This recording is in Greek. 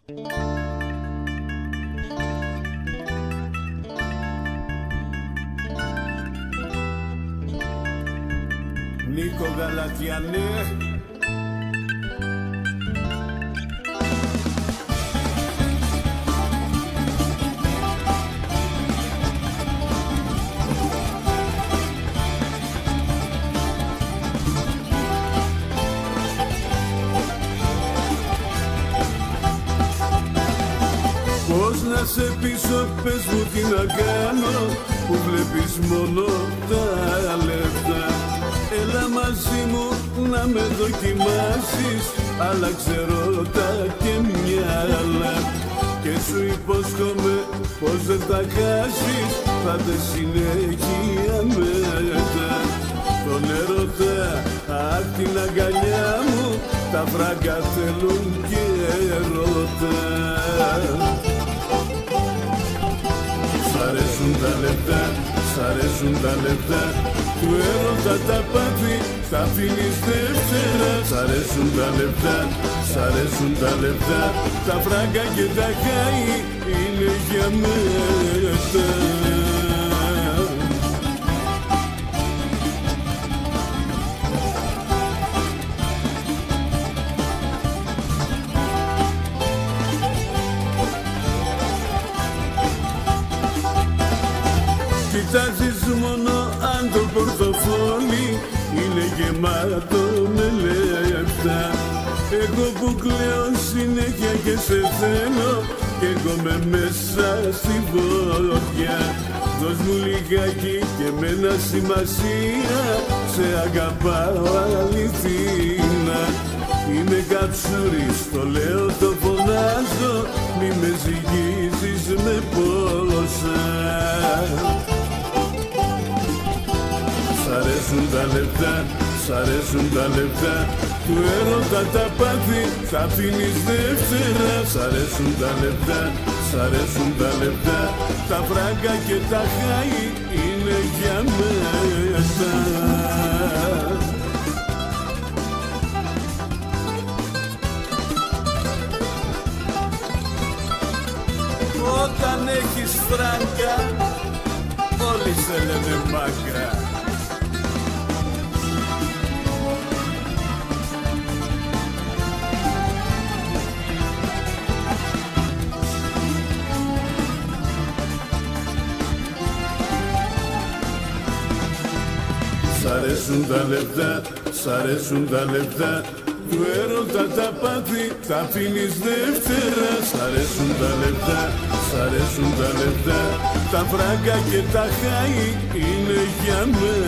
Νίκο Γαλατιανέ. Πώς να σε πείσω, πες μου τι να κάνω, που βλέπεις μόνο τα λεφτά. Έλα μαζί μου να με δοκιμάσεις, άλλαξε ρότα και μυαλά. Και σου υπόσχομαι πως δεν θα χάσεις, πάτε συνέχεια μετά. Τον έρωτα, απ' την αγκαλιά μου, τα φράγκα θέλουν και ρώτα. Σ' αρέσουν τα λεπτά, σ' αρέσουν τα λεπτά, του έρωτα τα πάθη, θα αφήνεις δεύτερα. Σ' αρέσουν τα λεπτά, σ' αρέσουν τα λεπτά, τα φράγκα και τα χάη είναι για μετά. Κοιτάζεις μόνο αν το πορτοφόλι είναι γεμάτο με λεφτά. Εγώ που κλαίω συνέχεια και σε θέλω, κι εγώ με μέσα στη φωτιά. Δώσ' μου λιγάκι και μένα σημασία, σε αγαπάω αληθινά. Είμαι καψούρης, το λέω, το φωνάζω, μη με ζυγίζεις με πόσα. Σ' αρέσουν τα λεπτά, σ' αρέσουν τα λεπτά, του έρωτα τα πάθη, θα αφήνεις δεύτερα. Σ' αρέσουν τα λεπτά, σ' αρέσουν τα λεπτά, τα φράγκα και τα χάη είναι για μετά. Όταν έχεις φράγκα, όλοι σε λένε μάγκα. Σ' αρέσουν τα λεπτά, σ' αρέσουν τα λεπτά, του έρωτα τα πάθη, θα αφήνεις δεύτερα. Σ' αρέσουν τα λεπτά, σ' αρέσουν τα λεπτά, τα φράγκα και τα χάη είναι για μένα.